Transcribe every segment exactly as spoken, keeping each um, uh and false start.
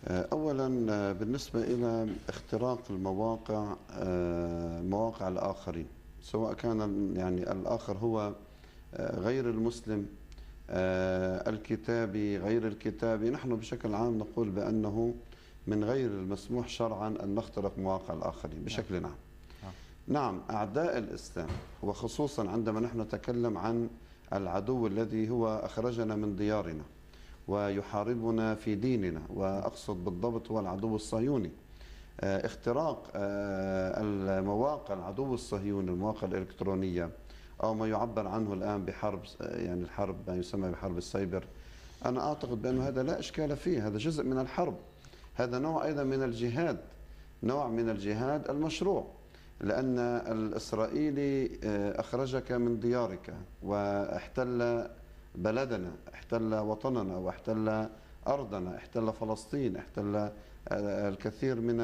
أولا بالنسبة إلى اختراق المواقع، مواقع الآخرين، سواء كان يعني الآخر هو غير المسلم، الكتابي غير الكتابي، نحن بشكل عام نقول بأنه من غير المسموح شرعا أن نخترق مواقع الآخرين بشكل عام. نعم، أعداء الإسلام، وخصوصا عندما نحن نتكلم عن العدو الذي هو أخرجنا من ديارنا ويحاربنا في ديننا، وأقصد بالضبط هو العدو الصهيوني. اختراق المواقع العدو الصهيوني، المواقع الإلكترونية، أو ما يعبر عنه الآن بحرب، يعني الحرب ما يسمى بحرب السايبر، أنا أعتقد بأن هذا لا إشكال فيه، هذا جزء من الحرب، هذا نوع أيضا من الجهاد، نوع من الجهاد المشروع، لأن الإسرائيلي أخرجك من ديارك واحتل بلدنا، احتل وطننا، واحتل أرضنا، احتل فلسطين، احتل الكثير من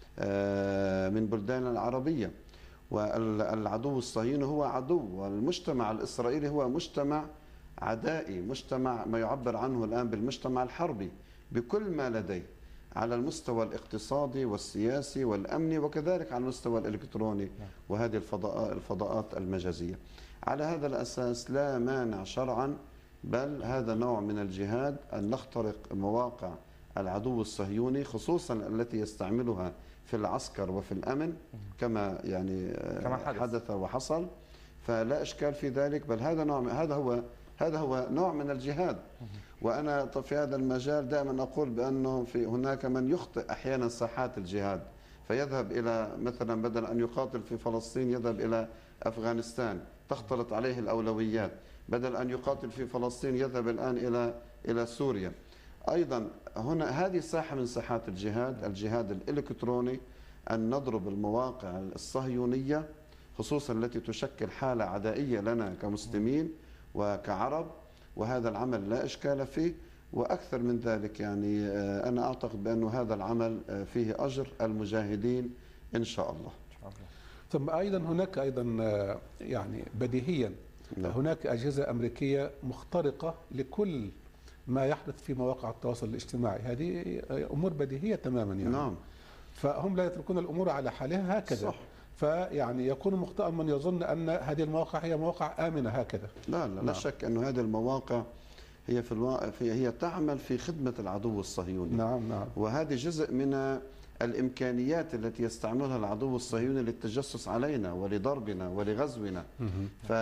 من بلداننا العربية. والعدو الصهيوني هو عدو، والمجتمع الإسرائيلي هو مجتمع عدائي، مجتمع ما يعبر عنه الآن بالمجتمع الحربي بكل ما لديه على المستوى الاقتصادي والسياسي والأمني، وكذلك على المستوى الإلكتروني وهذه الفضاء الفضاءات المجازية. على هذا الأساس لا مانع شرعا، بل هذا نوع من الجهاد أن نخترق مواقع العدو الصهيوني، خصوصا التي يستعملها في العسكر وفي الأمن كما يعني كما حدث. حدث وحصل، فلا إشكال في ذلك، بل هذا نوع هذا هو هذا هو نوع من الجهاد. وأنا في هذا المجال دائما أقول بأنه في هناك من يخطئ أحيانا ساحات الجهاد، فيذهب إلى مثلا بدل أن يقاتل في فلسطين يذهب إلى أفغانستان، تختلط عليه الأولويات، بدل أن يقاتل في فلسطين يذهب الآن إلى إلى سوريا. أيضا هنا هذه ساحة من ساحات الجهاد، الجهاد الإلكتروني، أن نضرب المواقع الصهيونية خصوصا التي تشكل حالة عدائية لنا كمسلمين وكعرب، وهذا العمل لا إشكال فيه. وأكثر من ذلك يعني أنا أعتقد بأن هذا العمل فيه أجر المجاهدين إن شاء الله. ثم أيضا هناك أيضا يعني بديهيا نعم. هناك أجهزة أمريكية مخترقة لكل ما يحدث في مواقع التواصل الاجتماعي، هذه أمور بديهية تماما يعني. نعم. فهم لا يتركون الأمور على حالها هكذا. صح. فيعني يكون مخطئا من يظن أن هذه المواقع هي مواقع آمنة هكذا. لا لا, نعم. لا شك أن هذه المواقع هي في الواقع هي تعمل في خدمة العدو الصهيوني. نعم نعم. وهذه جزء من الإمكانيات التي يستعملها العدو الصهيوني للتجسس علينا ولضربنا ولغزونا. ف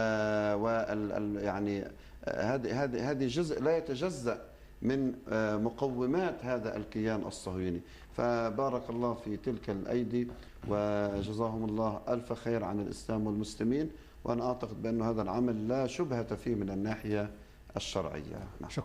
يعني هذه هذه هذه جزء لا يتجزأ من مقومات هذا الكيان الصهيوني. فبارك الله في تلك الأيدي وجزاهم الله ألف خير عن الإسلام والمسلمين، وأنا أعتقد بأن هذا العمل لا شبهة فيه من الناحية الشرعية.